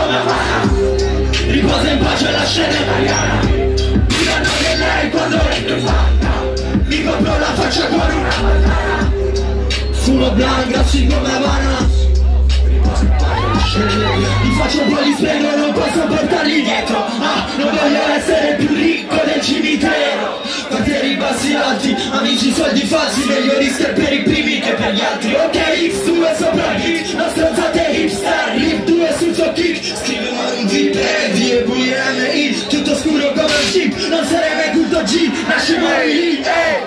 come Havana. Riposa in pace la scena italiana. Diranno che lei quando entro in banca mi compro la faccia con una bandana. Fumo blanco, grassi come Havana. Riposa in pace la scena italiana. Ti faccio un po' di sprego, non posso portarli dietro. Ah, non voglio essere più ricco del cimitero. Quartieri bassi alti, amici soldi falsi, meglio rischio per i primi che per gli altri. Ok, X2 sopra hit, non stronzate hipster. Rip 2 sul suo kick, scrive un VPD e VMI. Tutto scuro come un chip, non sarei mai culto G. Nasce mai lì,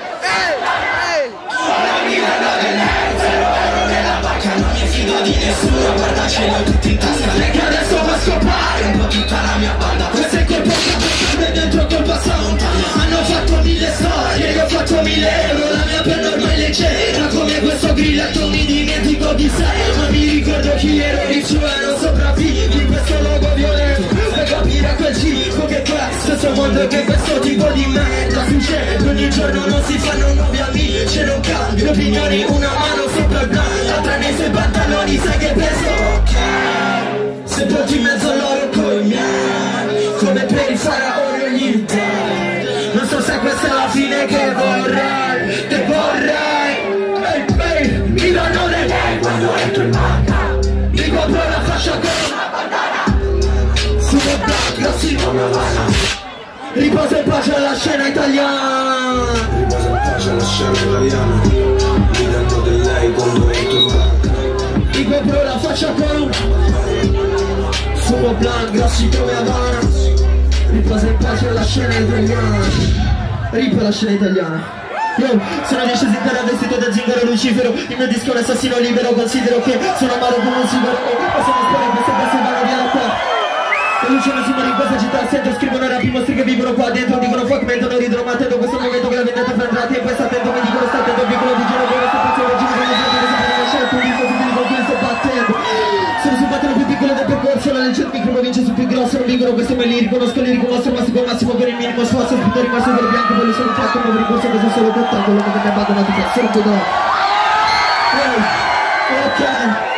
ora mi danno dell'€0 nella banca. Non mi fido di nessuno, guarda ce l'ho tutti in tasca. Perché adesso va a scopare un po' tutta la mia banda. Questo è colpa e dentro colpa sound. Hanno fatto 1000 storie, io ho fatto 1000 euro. La mia penna ormai leggera, come questo grilletto mi dimentico chi sei. Ma mi ricordo chi ero, ricciuano sopravvivi in questo logo violento. Per capire a quel cibo che c'è, stesso mondo che questo tipo di merda succede. Ogni giorno non si fanno nuovi amici, non cambio opinioni, una mano sopra il blanco, l'altra nei suoi pantaloni, sai che peso? Ok, se porti in mezzo loro coi miei, come per i faraoni ogni day. Non so se questa è la fine che vorrei, che vorrei. Mi danno le lei quando entro in banca. Mi compro la fascia con una bandana. Fumo black, grossi come Havana. Riposa in pace alla scena italiana. Riposa in pace alla scena italiana. Mi danno di lei quando entro in banca. Mi compro la faccia con una bandana. Fumo black, grossi come Havana. Riposa in pace alla scena italiana. Riposa la scena italiana. Yo, sono disceso in terra vestito da zingaro lucifero. Il mio disco è un assassino libero. Considero che sono amaro come un sigaro. Possiamo sperare queste cose vanno via da qua. Le luci non si muovono in questa città. Sento, scrivono rap, i mostri che vivono qua dentro. Dicono fuck, mentono, ridono, ma attendo questo momento che la vendetta fra entrati. E poi sta attento, mi dicono sta attento. Piccolo di giro, come sto pazzo, lo giro, come sto pazzo, come scelto. Un dispositivo con cui sto battendo. Sono sul battero più piccolo del percorso. La legge del micro vince sul più grosso. Non vincono questo me li riconosco, li riconosco. Massimo massimo per il minimo sforzo. Tutto rimasto per bianco, poi sono fatto un nuovo ricorso. Questo solo contatto, quello che mi ha abbandonato. Solo che do. Ok.